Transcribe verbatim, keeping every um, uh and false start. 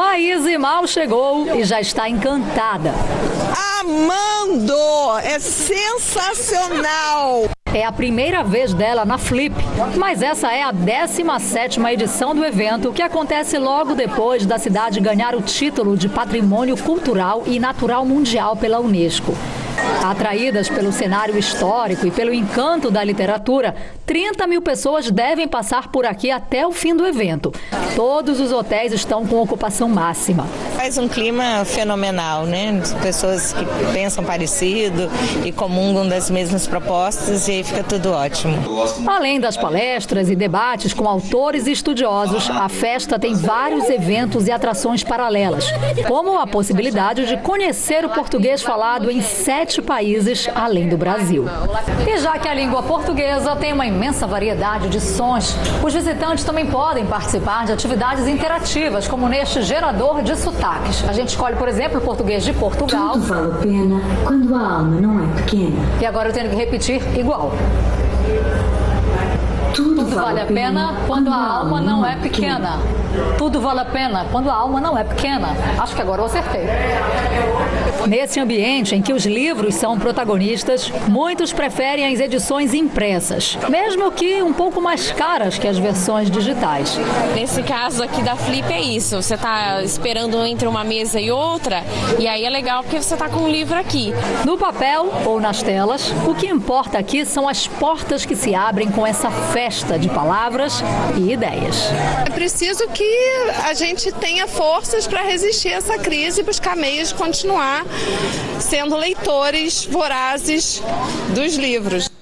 Maíse mal chegou e já está encantada. Amando! É sensacional! É a primeira vez dela na Flip, mas essa é a décima sétima edição do evento, que acontece logo depois da cidade ganhar o título de Patrimônio Cultural e Natural Mundial pela Unesco. Atraídas pelo cenário histórico e pelo encanto da literatura, trinta mil pessoas devem passar por aqui até o fim do evento. Todos os hotéis estão com ocupação máxima. Faz um clima fenomenal, né? Pessoas que pensam parecido e comungam das mesmas propostas, e aí fica tudo ótimo. Além das palestras e debates com autores e estudiosos, a festa tem vários eventos e atrações paralelas, como a possibilidade de conhecer o português falado em sete países além do Brasil. E já que a língua portuguesa tem uma imensa variedade de sons, os visitantes também podem participar de atividades interativas, como neste gerador de sotaques. A gente escolhe, por exemplo, o português de Portugal. Tudo vale a pena quando a alma não é pequena. E agora eu tenho que repetir igual. Tudo, Tudo vale a pena quando a alma não é pequena. Tudo vale a pena quando a alma não é pequena. Acho que agora eu acertei. Nesse ambiente em que os livros são protagonistas, muitos preferem as edições impressas, mesmo que um pouco mais caras que as versões digitais. Nesse caso aqui da Flip é isso, você está esperando entre uma mesa e outra, e aí é legal porque você está com um livro aqui. No papel ou nas telas, o que importa aqui são as portas que se abrem com essa festa de palavras e ideias. É preciso que a gente tenha forças para resistir a essa crise e buscar meios de continuar sendo leitores vorazes dos livros.